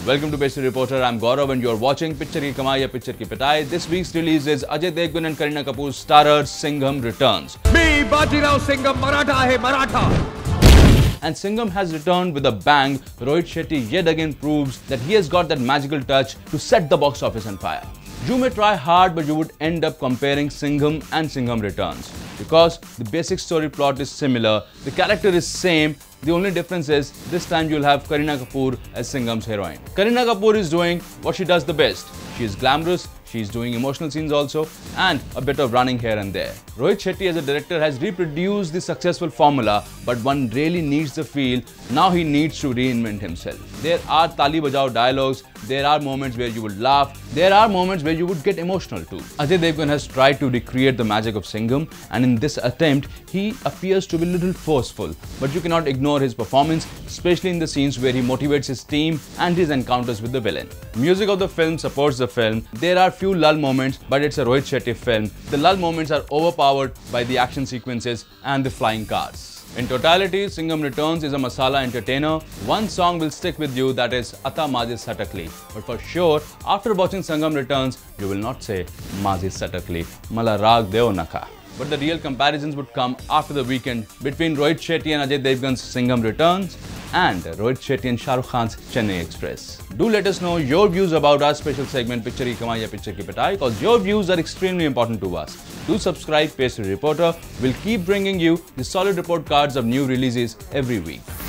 Welcome to Pastry Reporter. I'm Gaurav and you're watching Picture Ki Kamai ya Picture Ki Pitai. This week's release is Ajay Devgan and Kareena Kapoor starrer Singham Returns. Me, Bajirao Singham, Maratha hai Maratha. And Singham has returned with a bang. Rohit Shetty yet again proves that he has got that magical touch to set the box office on fire. You may try hard, but you would end up comparing Singham and Singham Returns. Because the basic story plot is similar, the character is same, the only difference is this time you'll have Kareena Kapoor as Singham's heroine. Kareena Kapoor is doing what she does the best. She is glamorous, she is doing emotional scenes also, and a bit of running here and there. Rohit Shetty as a director has reproduced the successful formula, but one really needs the feel. Now he needs to reinvent himself. There are Tali Bajao dialogues, there are moments where you would laugh, there are moments where you would get emotional too. Ajay Devgan has tried to recreate the magic of Singham, and in this attempt, he appears to be a little forceful. But you cannot ignore his performance, especially in the scenes where he motivates his team and his encounters with the villain. Music of the film supports the film. There are few lull moments, but it's a Rohit Shetty film. The lull moments are overpowered by the action sequences and the flying cars. In totality, Singham Returns is a masala entertainer. One song will stick with you, that is Ata Maji Satakli. But for sure, after watching Singham Returns, you will not say Maji Satakli, Mala Rag Deo Naka. But the real comparisons would come after the weekend between Rohit Shetty and Ajay Devgan's Singham Returns and Rohit Shetty and Shah Rukh Khan's Chennai Express. Do let us know your views about our special segment Picture Ki Kamai ya Picture Ki Pitai, because your views are extremely important to us. Do subscribe Pastry Reporter. We'll keep bringing you the solid report cards of new releases every week.